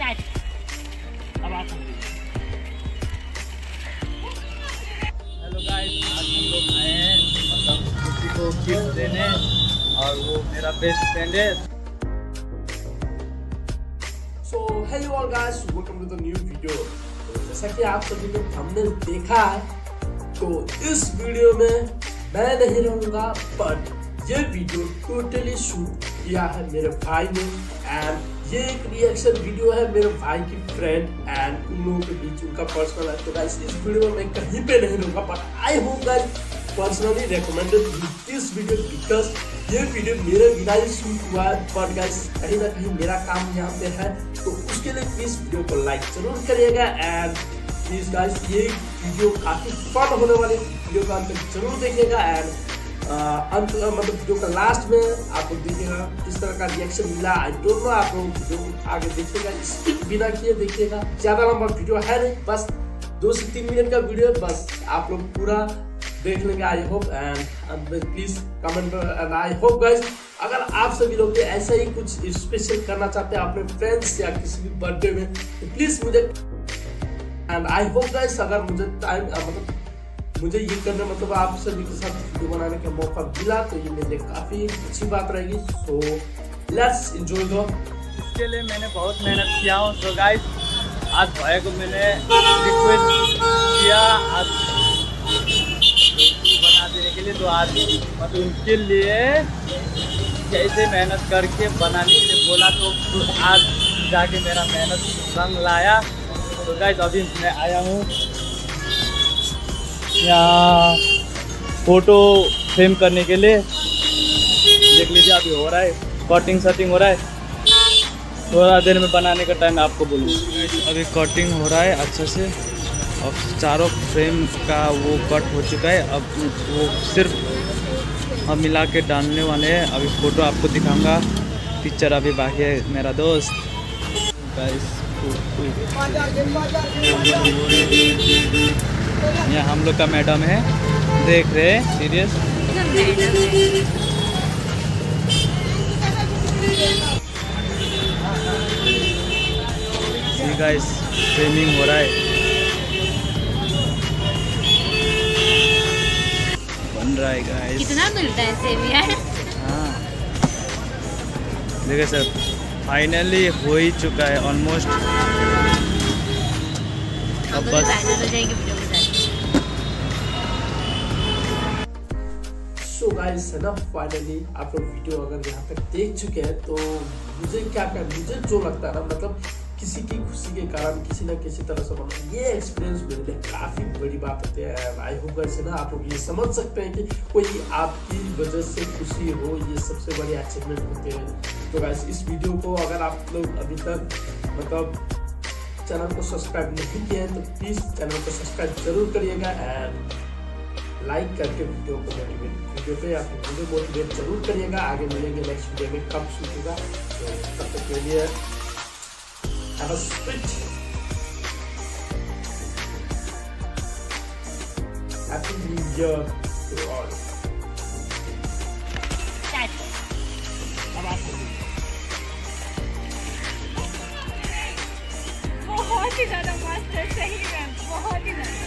Hello guys, आज हम लोग आए हैं मतलब किसी को गिफ्ट देने और वो मेरा बेस्ट फ्रेंड है। So hello all guys, welcome to the new video। जैसा कि आप सभी ने थंबनेल देखा है, तो इस वीडियो में मैं नहीं रहूँगा, बट ये वीडियो टोटली शूट किया है मेरे भाई ने। एंड ये एक रिएक्शन वीडियो है मेरे भाई की फ्रेंड एंड उन लोगों के बीच उनका पर्सनल है। तो गाइस इस वीडियो में मैं कहीं पे नहीं रहूँगा, but I hope guys personally recommended this video because ये वीडियो मेरे बिना ही शूट हुआ है। बट गाइस कहीं ना कहीं मेरा काम यहाँ पे है, तो उसके लिए प्लीज वीडियो को लाइक जरूर करिएगा। एंड प्लीज गाइस ये वीडियो काफी फन होने वाली, वीडियो का अंत जरूर देखिएगा। एंड अंत मतलब वीडियो का लास्ट में आप लोग देखिएगा किस तरह का रिएक्शन मिला। आई डोंट नो, आप लोग वीडियो आगे देखिएगा, स्किप बिना किए देखिएगा। ज्यादा लंबा वीडियो है नहीं, बस 2 से 3 मिनट का वीडियो है, बस आप लोग पूरा देख लेंगे I hope. And please comment and I hope guys अगर आप सभी लोग ऐसा ही कुछ स्पेशल करना चाहते हैं अपने फ्रेंड्स या किसी भी बर्थडे में, तो प्लीज मुझे एंड आई होप गाइस अगर मुझे टाइम मतलब मुझे ये करने मतलब आप सभी के साथ वीडियो बनाने का मौका मिला, तो ये मेरे लिए काफी अच्छी बात रहेगी। सो लेट्स एंजॉय दो। इसके लिए मैंने बहुत मेहनत किया हूँ। तो गाइस आज भाई को मैंने रिक्वेस्ट किया आज बना देने के लिए, तो आज मतलब उनके लिए कैसे मेहनत करके बनाने के लिए बोला, तो आज जाके मेरा मेहनत रंग लाया। तो गाइस अभी मैं आया हूँ यहाँ फोटो फ्रेम करने के लिए। देख लीजिए अभी हो रहा है, कटिंग शटिंग हो रहा है, थोड़ा देर में बनाने का टाइम आपको बोलूँगा। अभी कटिंग हो रहा है अच्छा से, और चारों फ्रेम का वो कट हो चुका है। अब वो सिर्फ हम मिला के डालने वाले हैं। अभी फ़ोटो आपको दिखाऊंगा, पिक्चर अभी बाकी है मेरा दोस्त। यहाँ हम लोग का मैडम है, देख रहे हैं सीरियस। गाइस फ्रेमिंग हो रहा है, बन रहा है गाइस। कितना मिलता है सेविया? हाँ देखिए सर, फाइनली हो ही चुका है ऑलमोस्ट। अब बस सो गाइस है ना, फाइनली आप लोग वीडियो अगर यहाँ तक देख चुके हैं, तो मुझे मुझे जो लगता है ना, मतलब किसी की खुशी के कारण किसी न किसी तरह से बना, ये एक्सपीरियंस मेरे लिए काफ़ी बड़ी बात होती है। आई होप गाइस ना आप लोग ये समझ सकते हैं कि कोई आपकी वजह से खुशी हो, ये सबसे बड़ी अचीवमेंट होती है। तो गाइस इस वीडियो को अगर आप लोग अभी तक मतलब चैनल को सब्सक्राइब नहीं किया है, तो प्लीज़ चैनल को सब्सक्राइब जरूर करिएगा। एंड लाइक करके वीडियो पे आप मुझे मोटिवेट जरूर करिएगा। आगे मिलेंगे नेक्स्ट वीडियो में, कब शूट होगा, तो तब तक के लिए have a sweet happy new year to all। बहुत ही ज़्यादा मस्त है, सही में बहुत ही ज़्यादा।